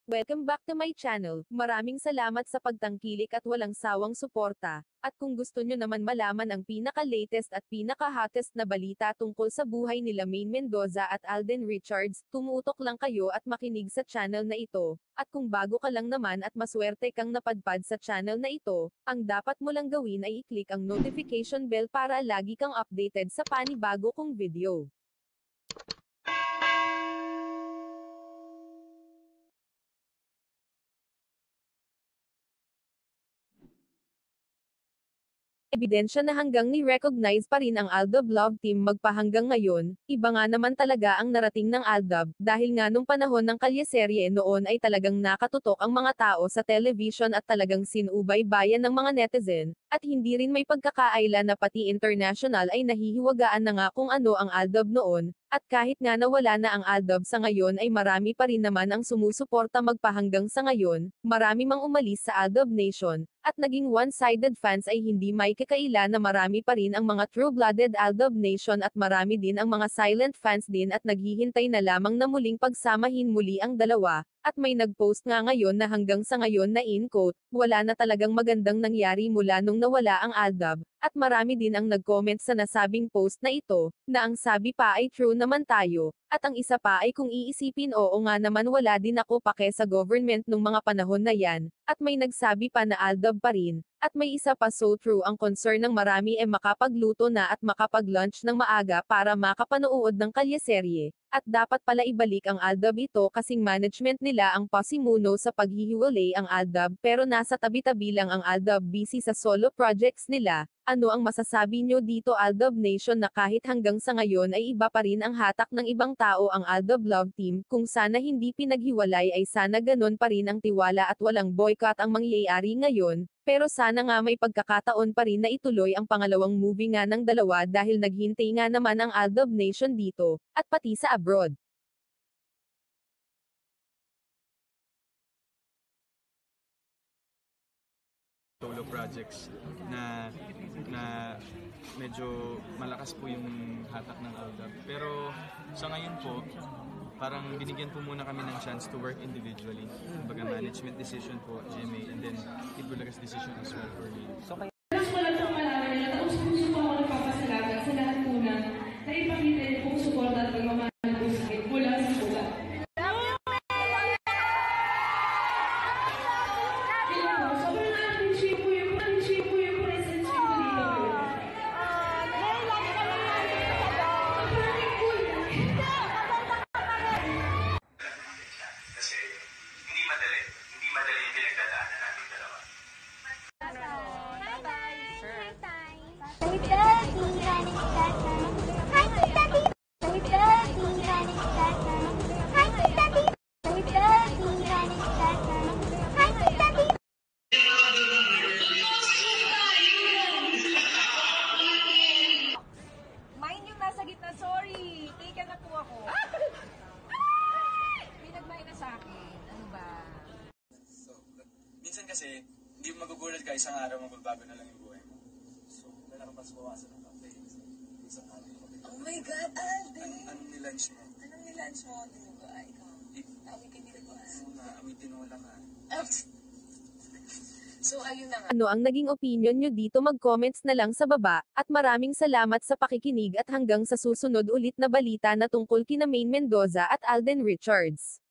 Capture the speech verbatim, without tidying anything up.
Welcome back to my channel. Maraming salamat sa pagtangkilik at walang sawang suporta. At kung gusto nyo naman malaman ang pinaka-latest at pinaka-hottest na balita tungkol sa buhay nila Maine Mendoza at Alden Richards, tumutok lang kayo at makinig sa channel na ito. At kung bago ka lang naman at maswerte kang napadpad sa channel na ito, ang dapat mo lang gawin ay i-click ang notification bell para lagi kang updated sa panibago kong video. Ebidensya na hanggang ni-recognize pa rin ang Aldab Love Team magpahanggang ngayon. Iba nga naman talaga ang narating ng Aldab, dahil nga nung panahon ng kalyeserye noon ay talagang nakatutok ang mga tao sa television at talagang sinubay-bayan ng mga netizen, at hindi rin may pagkakaila na pati international ay nahihiwagaan na nga kung ano ang Aldab noon, at kahit nga nawala na ang Aldab sa ngayon ay marami pa rin naman ang sumusuporta magpahanggang sa ngayon, marami mang umalis sa Aldab Nation, at naging one-sided fans ay hindi may kakaila na marami pa rin ang mga true-blooded Aldab Nation at marami din ang mga silent fans din at naghihintay na lamang na muling pagsamahin muli ang dalawa, at may nag-post nga ngayon na hanggang sa ngayon na in quote, wala na talagang magandang nangyari mula nung nawala ang Aldab, at marami din ang nag-comment sa nasabing post na ito, na ang sabi pa ay true naman tayo, at ang isa pa ay kung iisipin oo nga naman wala din ako pake sa government nung mga panahon na yan, at may nagsabi pa na Aldab pa rin, at may isa pa so true ang concern ng marami e makapagluto na at makapag-lunch ng maaga para makapanood ng kalyeserye, at dapat pala ibalik ang Aldab ito kasing management nila ang pasimuno sa paghihiwalay ang Aldab pero nasa tabi-tabi lang ang Aldab busy sa solo projects nila. Ano ang masasabi nyo dito Aldab Nation na kahit hanggang sa ngayon ay iba pa rin ang hatak ng ibang tao ang Aldab Love Team, kung sana hindi pinaghiwalay ay sana ganon pa rin ang tiwala at walang boycott ang mangyayari ngayon, pero sana nga may pagkakataon pa rin na ituloy ang pangalawang movie nga ng dalawa dahil naghintay nga naman ang Aldab Nation dito, at pati sa abroad. Solo projects na na medyo malakas po yung hatak ng Aldab. Pero sa ngayon po, parang binigyan po muna kami ng chance to work individually. Kumbaga management decision po, G M A, and then Itbulagas decision as well for me. So, kaya Alam ko lang itong malaman nila, tapos puso po ako nagpapasalamat sa lahat po na naipakita niyo pong suporta at pagmamahal po sa akin mula sa puga. Mind yung nasa gitna, sorry. Taken na po ako. Pinagmay na sa akin. Ano ba? So, minsan kasi, hindi mo magugulat ka isang araw magbabago na lang yung buhay mo. So, nalakampas bawasan ng kape. Isang araw yung kape. Oh my God, Alden! Anong, anong nilunch mo? Anong nilunch mo? Dinuga, ikaw. Awitin dinuga. Una, awitin wala ka. So, ayun na nga. Ano ang naging opinion nyo dito mag-comments na lang sa baba, at maraming salamat sa pakikinig at hanggang sa susunod ulit na balita na tungkol kina Maine Mendoza at Alden Richards.